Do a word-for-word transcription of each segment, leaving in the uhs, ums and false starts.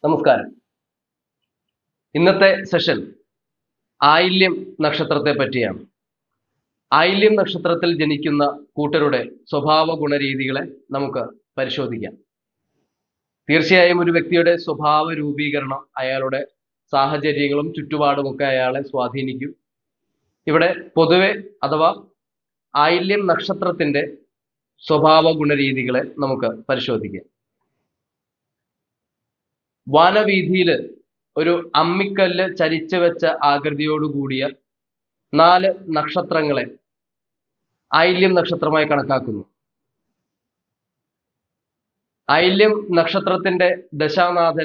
നമസ്കാരം. ഇന്നത്തെ സെഷൻ ആയില്യം നക്ഷത്രത്തെ പറ്റിയാണ്. ആയില്യം നക്ഷത്രത്തിൽ ജനിക്കുന്ന കൂട്ടരുടെ സ്വഭാവ ഗുണരീതികളെ നമുക്ക് പരിശോധിക്കാം. തീർച്ചയായും ഒരു വ്യക്തിയുടെ സ്വഭാവ രൂപീകരണം അയാളുടെ സാഹചര്യങ്ങളും ചുറ്റുപാടുമൊക്കെ അയാളെ സ്വാധീനിക്കും. ഇവിടെ പൊതുവെ അഥവാ ആയില്യം നക്ഷത്രത്തിന്റെ സ്വഭാവ ഗുണരീതികളെ നമുക്ക് പരിശോധിക്കാം. വാനവീഥിയിൽ ഒരു അമ്മിക്കല്ല് ചരിച്ചു വെച്ച ആകൃതിയോടുകൂടിയ നാല് നക്ഷത്രങ്ങളെ ആയില്യം നക്ഷത്രമായി കണക്കാക്കുന്നു. ആയില്യം നക്ഷത്രത്തിന്റെ ദശാനാഥൻ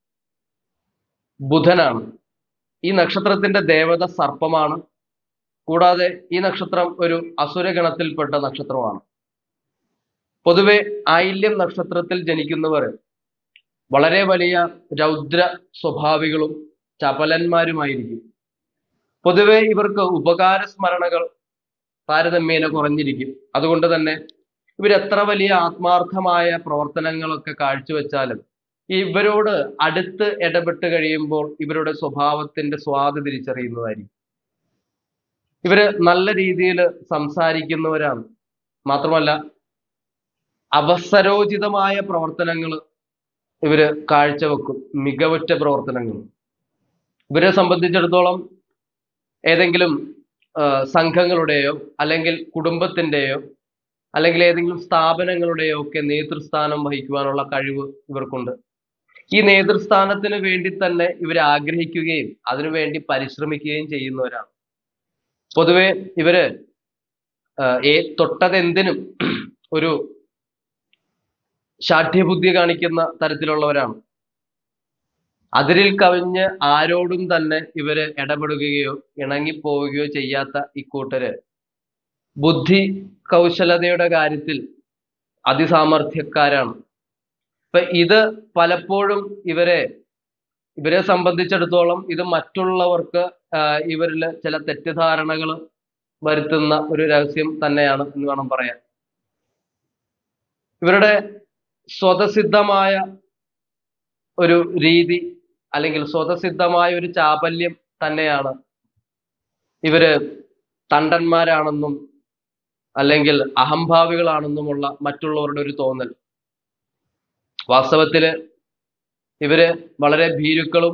ബുധനാണ്. ഈ നക്ഷത്രത്തിന്റെ ദേവത സർപ്പമാണ്. കൂടാതെ ഈ നക്ഷത്രം ഒരു അസുരഗണത്തിൽപ്പെട്ട നക്ഷത്രമാണ്. പൊതുവെ ആയില്യം നക്ഷത്രത്തിൽ ജനിക്കുന്നവർ വളരെ വലിയ രൗദ്ര സ്വഭാവികളും ചപലന്മാരുമായിരിക്കും. പൊതുവെ ഇവർക്ക് ഉപകാര സ്മരണകൾ താരതമ്യേന കുറഞ്ഞിരിക്കും. അതുകൊണ്ട് തന്നെ ഇവരെത്ര വലിയ ആത്മാർത്ഥമായ പ്രവർത്തനങ്ങളൊക്കെ കാഴ്ചവെച്ചാലും ഇവരോട് അടുത്ത് ഇടപെട്ട് കഴിയുമ്പോൾ ഇവരുടെ സ്വഭാവത്തിന്റെ സ്വാദ് തിരിച്ചറിയുന്നതായിരിക്കും. ഇവര് നല്ല രീതിയിൽ സംസാരിക്കുന്നവരാണ്. മാത്രമല്ല അവസരോചിതമായ പ്രവർത്തനങ്ങൾ ഇവര് കാഴ്ചവെക്കും. മികവുറ്റ പ്രവർത്തനങ്ങൾ ഇവരെ സംബന്ധിച്ചിടത്തോളം ഏതെങ്കിലും സംഘങ്ങളുടെയോ അല്ലെങ്കിൽ കുടുംബത്തിൻ്റെയോ അല്ലെങ്കിൽ ഏതെങ്കിലും സ്ഥാപനങ്ങളുടെയോ ഒക്കെ നേതൃസ്ഥാനം വഹിക്കുവാനുള്ള കഴിവ് ഇവർക്കുണ്ട്. ഈ നേതൃസ്ഥാനത്തിന് വേണ്ടി തന്നെ ഇവർ ആഗ്രഹിക്കുകയും അതിനുവേണ്ടി പരിശ്രമിക്കുകയും ചെയ്യുന്നവരാണ്. പൊതുവെ ഇവര് ഏ തൊട്ടതെന്തിനും ഒരു ശാഠ്യബുദ്ധി കാണിക്കുന്ന തരത്തിലുള്ളവരാണ്. അതിരിൽ കവിഞ്ഞ് ആരോടും തന്നെ ഇവര് ഇടപെടുകയോ ഇണങ്ങിപ്പോവുകയോ ചെയ്യാത്ത ഇക്കൂട്ടര് ബുദ്ധി കൗശലതയുടെ കാര്യത്തിൽ അതിസാമർഥ്യക്കാരാണ്. ഇപ്പൊ ഇത് പലപ്പോഴും ഇവരെ ഇവരെ സംബന്ധിച്ചിടത്തോളം ഇത് മറ്റുള്ളവർക്ക് ഇവരിൽ ചില തെറ്റിദ്ധാരണകൾ വരുത്തുന്ന ഒരു രഹസ്യം തന്നെയാണ് എന്ന് വേണം പറയാൻ. ഇവരുടെ സ്വതസിദ്ധമായ ഒരു രീതി അല്ലെങ്കിൽ സ്വതസിദ്ധമായ ഒരു ചാപല്യം തന്നെയാണ് ഇവര് തണ്ടന്മാരാണെന്നും അല്ലെങ്കിൽ അഹംഭാവികളാണെന്നുമുള്ള മറ്റുള്ളവരുടെ ഒരു തോന്നൽ. വാസ്തവത്തില് ഇവര് വളരെ ഭീരുക്കളും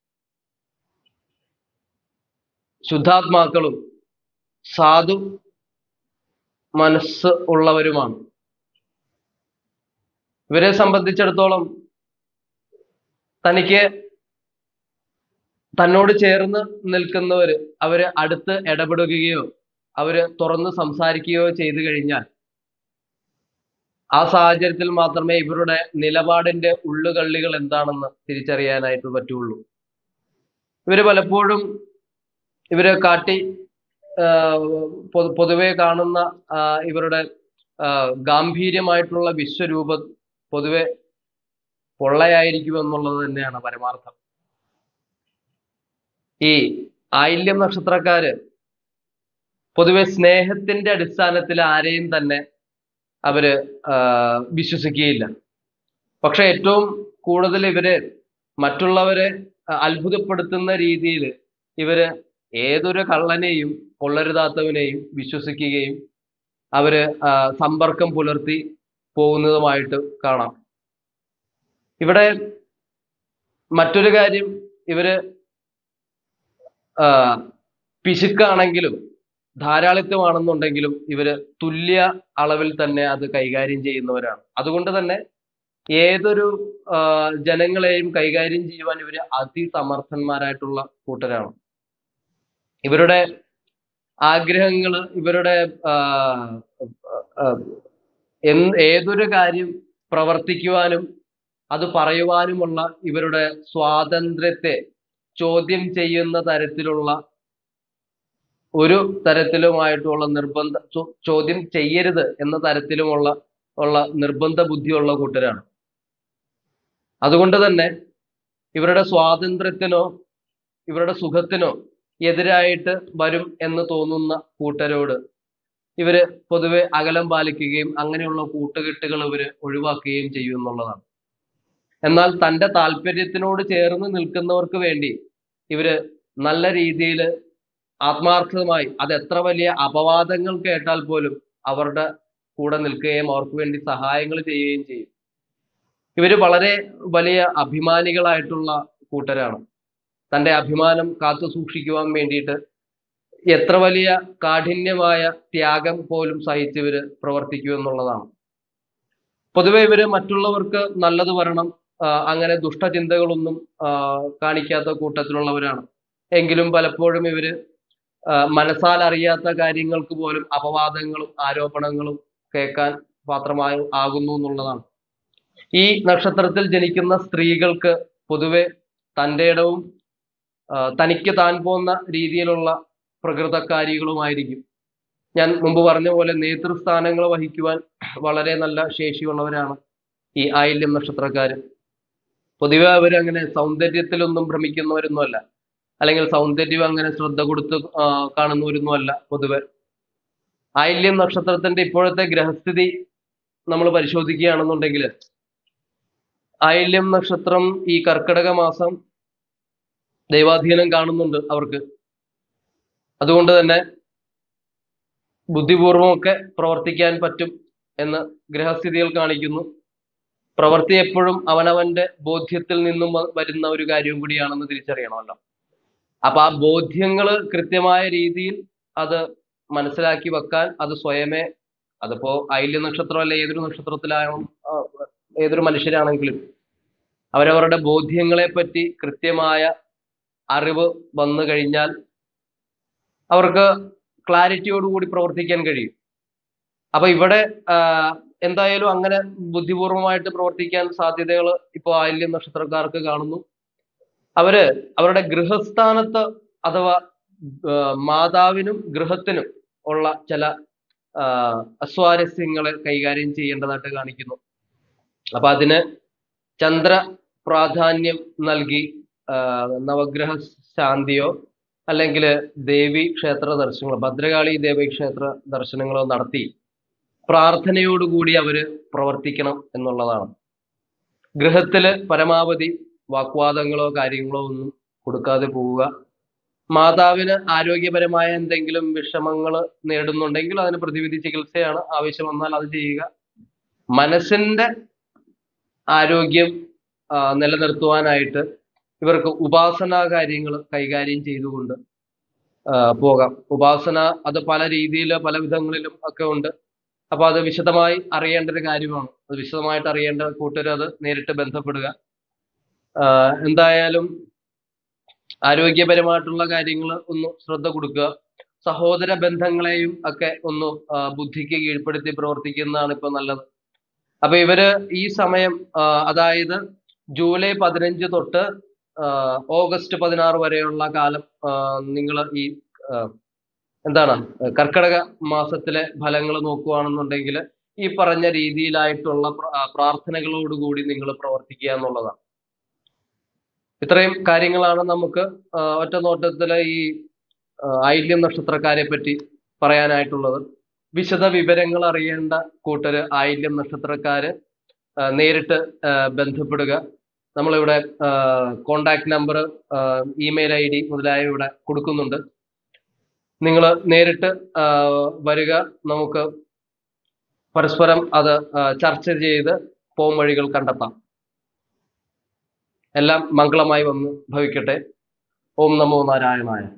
ശുദ്ധാത്മാക്കളും സാധു മനസ്സ് ഉള്ളവരുമാണ്. ഇവരെ സംബന്ധിച്ചിടത്തോളം തനിക്ക് തന്നോട് ചേർന്ന് നിൽക്കുന്നവര് അവര് അടുത്ത് ഇടപെടുകയോ അവര് തുറന്ന് സംസാരിക്കുകയോ ചെയ്തു കഴിഞ്ഞാൽ ആ സാഹചര്യത്തിൽ മാത്രമേ ഇവരുടെ നിലപാടിന്റെ ഉള്ളുകള്ളികൾ എന്താണെന്ന് തിരിച്ചറിയാനായിട്ട് പറ്റുള്ളൂ. ഇവര് പലപ്പോഴും ഇവര് കാട്ടി പൊതുവെ കാണുന്ന ഇവരുടെ ഗാംഭീര്യമായിട്ടുള്ള വിശ്വരൂപ പൊതുവെ പൊള്ളയായിരിക്കും എന്നുള്ളത് തന്നെയാണ് പരമാർത്ഥം. ഈ ആയില്യം നക്ഷത്രക്കാര് പൊതുവെ സ്നേഹത്തിന്റെ അടിസ്ഥാനത്തിൽ ആരെയും തന്നെ അവര് വിശ്വസിക്കുകയില്ല. പക്ഷെ ഏറ്റവും കൂടുതൽ ഇവര് മറ്റുള്ളവരെ അത്ഭുതപ്പെടുത്തുന്ന രീതിയിൽ ഇവര് ഏതൊരു കള്ളനെയും കൊള്ളരുതാത്തവനെയും വിശ്വസിക്കുകയും അവര് സമ്പർക്കം പുലർത്തി പോകുന്നതുമായിട്ട് കാണാം. ഇവിടെ മറ്റൊരു കാര്യം, ഇവര് പിശുക്കാണെങ്കിലും ധാരാളിത്തമാണെന്നുണ്ടെങ്കിലും ഇവര് തുല്യ അളവിൽ തന്നെ അത് കൈകാര്യം ചെയ്യുന്നവരാണ്. അതുകൊണ്ട് തന്നെ ഏതൊരു ജനങ്ങളെയും കൈകാര്യം ചെയ്യുവാൻ ഇവര് അതിസമർത്ഥന്മാരായിട്ടുള്ള കൂട്ടരാണ്. ഇവരുടെ ആഗ്രഹങ്ങള് ഇവരുടെ ഏതൊരു കാര്യം പ്രവർത്തിക്കുവാനും അത് പറയുവാനുമുള്ള ഇവരുടെ സ്വാതന്ത്ര്യത്തെ ചോദ്യം ചെയ്യുന്ന തരത്തിലുള്ള ഒരു തരത്തിലുമായിട്ടുള്ള നിർബന്ധ ചോദ്യം ചെയ്യരുത് എന്ന തരത്തിലുമുള്ള ഉള്ള നിർബന്ധ ബുദ്ധിയുള്ള കൂട്ടരാണ്. അതുകൊണ്ട് തന്നെ ഇവരുടെ സ്വാതന്ത്ര്യത്തിനോ ഇവരുടെ സുഖത്തിനോ എതിരായിട്ട് വരും എന്ന് തോന്നുന്ന കൂട്ടരോട് ഇവര് പൊതുവെ അകലം പാലിക്കുകയും അങ്ങനെയുള്ള കൂട്ടുകെട്ടുകൾ ഇവര് ഒഴിവാക്കുകയും ചെയ്യും എന്നുള്ളതാണ്. എന്നാൽ തന്റെ താല്പര്യത്തിനോട് ചേർന്ന് നിൽക്കുന്നവർക്ക് വേണ്ടി ഇവര് നല്ല രീതിയിൽ ആത്മാർത്ഥമായി, അത് എത്ര വലിയ അപവാദങ്ങൾ കേട്ടാൽ പോലും അവരുടെ കൂടെ നിൽക്കുകയും അവർക്ക് വേണ്ടി സഹായങ്ങൾ ചെയ്യുകയും ചെയ്യും. ഇവര് വളരെ വലിയ അഭിമാനികളായിട്ടുള്ള കൂട്ടരാണ്. തന്റെ അഭിമാനം കാത്തു സൂക്ഷിക്കുവാൻ വേണ്ടിയിട്ട് എത്ര വലിയ കാഠിന്യമായ ത്യാഗം പോലും സഹിച്ചവര് പ്രവർത്തിക്കൂ എന്നുള്ളതാണ്. പൊതുവെ ഇവര് മറ്റുള്ളവർക്ക് നല്ലത് വരണം, അങ്ങനെ ദുഷ്ടചിന്തകളൊന്നും കാണിക്കാത്ത കൂട്ടത്തിലുള്ളവരാണ്. എങ്കിലും പലപ്പോഴും ഇവര് മനസ്സാൽ അറിയാത്ത കാര്യങ്ങൾക്ക് പോലും അപവാദങ്ങളും ആരോപണങ്ങളും കേൾക്കാൻ പാത്രമായി ആകുന്നു എന്നുള്ളതാണ്. ഈ നക്ഷത്രത്തിൽ ജനിക്കുന്ന സ്ത്രീകൾക്ക് പൊതുവെ തൻ്റെ ഇടവും തനിക്ക് താൻ പോകുന്ന രീതിയിലുള്ള പ്രകൃതക്കാരികളുമായിരിക്കും. ഞാൻ മുമ്പ് പറഞ്ഞ പോലെ നേതൃസ്ഥാനങ്ങൾ വഹിക്കുവാൻ വളരെ നല്ല ശേഷിയുള്ളവരാണ് ഈ ആയില്യം നക്ഷത്രക്കാര്. പൊതുവെ അവർ അങ്ങനെ സൗന്ദര്യത്തിലൊന്നും ഭ്രമിക്കുന്നവരൊന്നുമല്ല, അല്ലെങ്കിൽ സൗന്ദര്യം അങ്ങനെ ശ്രദ്ധ കൊടുത്ത് കാണുന്നവരൊന്നും അല്ല പൊതുവെ. ആയില്യം നക്ഷത്രത്തിന്റെ ഇപ്പോഴത്തെ ഗ്രഹസ്ഥിതി നമ്മൾ പരിശോധിക്കുകയാണെന്നുണ്ടെങ്കിൽ, ആയില്യം നക്ഷത്രം ഈ കർക്കിടക മാസം ദൈവാധീനം കാണുന്നുണ്ട് അവർക്ക്. അതുകൊണ്ട് തന്നെ ബുദ്ധിപൂർവമൊക്കെ പ്രവർത്തിക്കാൻ പറ്റും എന്ന് ഗ്രഹസ്ഥിതികൾ കാണിക്കുന്നു. പ്രവൃത്തി എപ്പോഴും അവനവന്റെ ബോധ്യത്തിൽ നിന്നും വരുന്ന ഒരു കാര്യവും കൂടിയാണെന്ന് തിരിച്ചറിയണമല്ലോ. അപ്പൊ ആ ബോധ്യങ്ങൾ കൃത്യമായ രീതിയിൽ അത് മനസ്സിലാക്കി വെക്കാൻ അത് സ്വയമേ, അതിപ്പോ ആയില്യ നക്ഷത്രം അല്ല ഏതൊരു നക്ഷത്രത്തിലായാലും ഏതൊരു മനുഷ്യരാണെങ്കിലും അവരവരുടെ ബോധ്യങ്ങളെ പറ്റി കൃത്യമായ അറിവ് വന്നു കഴിഞ്ഞാൽ അവർക്ക് ക്ലാരിറ്റിയോടുകൂടി പ്രവർത്തിക്കാൻ കഴിയും. അപ്പൊ ഇവിടെ എന്തായാലും അങ്ങനെ ബുദ്ധിപൂർവമായിട്ട് പ്രവർത്തിക്കാൻ സാധ്യതകൾ ഇപ്പോൾ ആയില്യം നക്ഷത്രക്കാർക്ക് കാണുന്നു. അവര് അവരുടെ ഗൃഹസ്ഥാനത്ത് അഥവാ മാതാവിനും ഗൃഹത്തിനും ഉള്ള ചില അസ്വാരസ്യങ്ങളെ കൈകാര്യം ചെയ്യേണ്ടതായിട്ട് കാണിക്കുന്നു. അപ്പൊ അതിന് ചന്ദ്ര പ്രാധാന്യം നൽകി നവഗ്രഹ ശാന്തിയോ അല്ലെങ്കിൽ ദേവി ക്ഷേത്ര ദർശനങ്ങളോ, ഭദ്രകാളി ദേവി ക്ഷേത്ര ദർശനങ്ങളോ നടത്തി പ്രാർത്ഥനയോടുകൂടി അവര് പ്രവർത്തിക്കണം എന്നുള്ളതാണ്. ഗൃഹത്തില് പരമാവധി വാഗ്വാദങ്ങളോ കാര്യങ്ങളോ ഒന്നും കൊടുക്കാതെ പോവുക. മാതാവിന് ആരോഗ്യപരമായ എന്തെങ്കിലും വിഷമങ്ങൾ നേടുന്നുണ്ടെങ്കിൽ അതിന് പ്രതിവിധി ചികിത്സയാണ്, ആവശ്യം വന്നാൽ അത് ചെയ്യുക. മനസ്സിന്റെ ആരോഗ്യം നിലനിർത്തുവാനായിട്ട് ഇവർക്ക് ഉപാസനാ കാര്യങ്ങൾ കൈകാര്യം ചെയ്തുകൊണ്ട് പോകാം. ഉപാസന അത് പല രീതിയിൽ പല വിധങ്ങളിലും ഒക്കെ ഉണ്ട്. അപ്പൊ അത് വിശദമായി അറിയേണ്ട ഒരു കാര്യമാണ്. അത് വിശദമായിട്ട് അറിയേണ്ട കൂട്ടര് അത് നേരിട്ട് ബന്ധപ്പെടുക. എന്തായാലും ആരോഗ്യപരമായിട്ടുള്ള കാര്യങ്ങൾ ഒന്ന് ശ്രദ്ധ കൊടുക്കുക. സഹോദര ബന്ധങ്ങളെയും ഒക്കെ ഒന്ന് ബുദ്ധിക്ക് കീഴ്പ്പെടുത്തി പ്രവർത്തിക്കുന്നതാണ് ഇപ്പൊ നല്ലത്. അപ്പൊ ഇവര് ഈ സമയം, അതായത് ജൂലൈ പതിനഞ്ച് തൊട്ട് ഓഗസ്റ്റ് പതിനാറ് വരെയുള്ള കാലം നിങ്ങൾ ഈ എന്താണ് കർക്കിടക മാസത്തിലെ ഫലങ്ങൾ നോക്കുകയാണെന്നുണ്ടെങ്കിൽ ഈ പറഞ്ഞ രീതിയിലായിട്ടുള്ള പ്രാർത്ഥനകളോടുകൂടി നിങ്ങൾ പ്രവർത്തിക്കുക എന്നുള്ളതാണ്. ഇത്രയും കാര്യങ്ങളാണ് നമുക്ക് ഒറ്റ നോട്ടത്തില് ഈ ആയില്യം നക്ഷത്രക്കാരെ പറ്റി പറയാനായിട്ടുള്ളത്. വിശദ വിവരങ്ങൾ അറിയേണ്ട കൂട്ടര് ആയില്യം നക്ഷത്രക്കാര് നേരിട്ട് ബന്ധപ്പെടുക. നമ്മളിവിടെ contact number, email I D മുതലായവ ഇവിടെ കൊടുക്കുന്നുണ്ട്. നിങ്ങൾ നേരിട്ട് വരിക, നമുക്ക് പരസ്പരം അത് ചർച്ച ചെയ്ത് പോം വഴികൾ കണ്ടെത്താം. എല്ലാം മംഗളമായി വന്ന് ഭവിക്കട്ടെ. ഓം നമോ നാരായണായ.